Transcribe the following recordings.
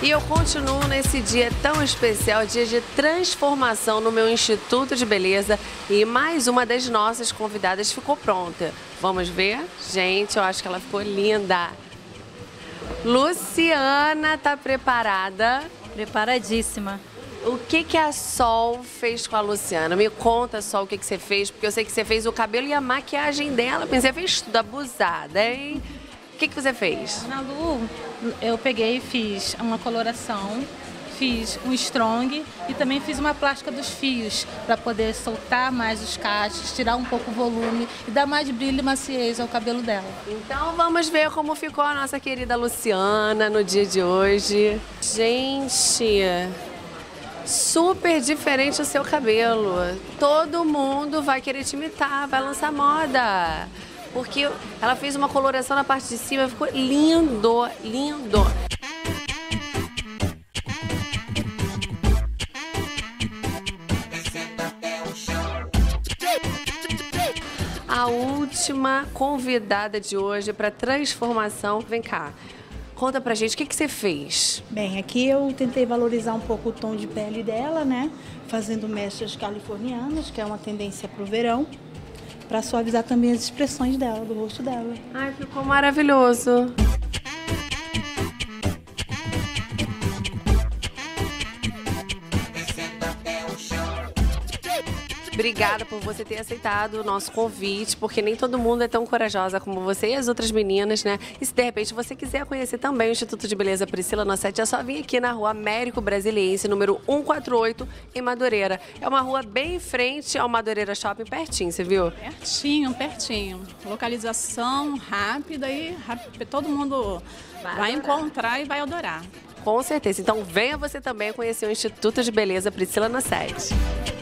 E eu continuo nesse dia tão especial, dia de transformação no meu Instituto de Beleza. E mais uma das nossas convidadas ficou pronta. Vamos ver? Gente, eu acho que ela ficou linda. Luciana tá preparada? Preparadíssima. O que a Sol fez com a Luciana? Me conta, Sol, o que você fez, porque eu sei que você fez o cabelo e a maquiagem dela. Você fez tudo abusada, hein? O que você fez? Na Lu, eu peguei e fiz uma coloração, fiz um strong e também fiz uma plástica dos fios para poder soltar mais os cachos, tirar um pouco o volume e dar mais brilho e maciez ao cabelo dela. Então vamos ver como ficou a nossa querida Luciana no dia de hoje. Gente, super diferente o seu cabelo. Todo mundo vai querer te imitar, vai lançar moda. Porque ela fez uma coloração na parte de cima, ficou lindo, lindo. A última convidada de hoje para transformação. Vem cá, conta pra gente, o que você fez? Bem, aqui eu tentei valorizar um pouco o tom de pele dela, né? Fazendo mechas californianas, que é uma tendência pro verão, para suavizar também as expressões dela, do rosto dela. Ai, ficou maravilhoso. Obrigada por você ter aceitado o nosso convite, porque nem todo mundo é tão corajosa como você e as outras meninas, né? E se de repente você quiser conhecer também o Instituto de Beleza Priscila Nossetti, é só vir aqui na Rua Américo Brasiliense, número 148, em Madureira. É uma rua bem em frente ao Madureira Shopping, pertinho, você viu? Pertinho, pertinho. Localização rápida e todo mundo vai encontrar e vai adorar. Com certeza. Então venha você também conhecer o Instituto de Beleza Priscila Nossetti.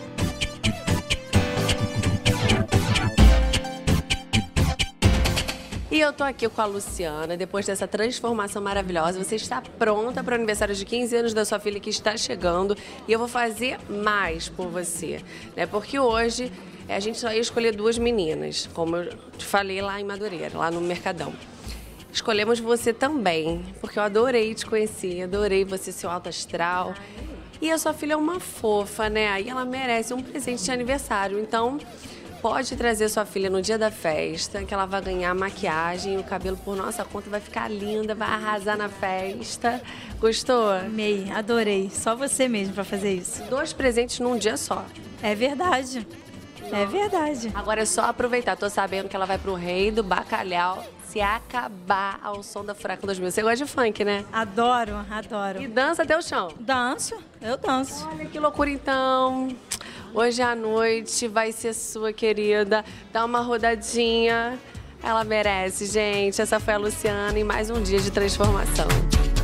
E eu tô aqui com a Luciana, depois dessa transformação maravilhosa. Você está pronta para o aniversário de 15 anos da sua filha que está chegando. E eu vou fazer mais por você, né? Porque hoje a gente só ia escolher duas meninas, como eu te falei lá em Madureira, lá no Mercadão. Escolhemos você também, porque eu adorei te conhecer, adorei você, seu alto astral. E a sua filha é uma fofa, né? Aí ela merece um presente de aniversário, então pode trazer sua filha no dia da festa, que ela vai ganhar maquiagem, o cabelo por nossa conta vai ficar linda, vai arrasar na festa. Gostou? Amei, adorei. Só você mesmo para fazer isso. 2 presentes num dia só. É verdade. É verdade. Agora é só aproveitar. Tô sabendo que ela vai pro Rei do Bacalhau se acabar ao som da Furacão 2000. Você gosta de funk, né? Adoro, adoro. E dança até o chão. Danço, eu danço. Olha que loucura, então. Hoje à noite vai ser sua, querida. Dá uma rodadinha. Ela merece, gente. Essa foi a Luciana em mais um dia de transformação.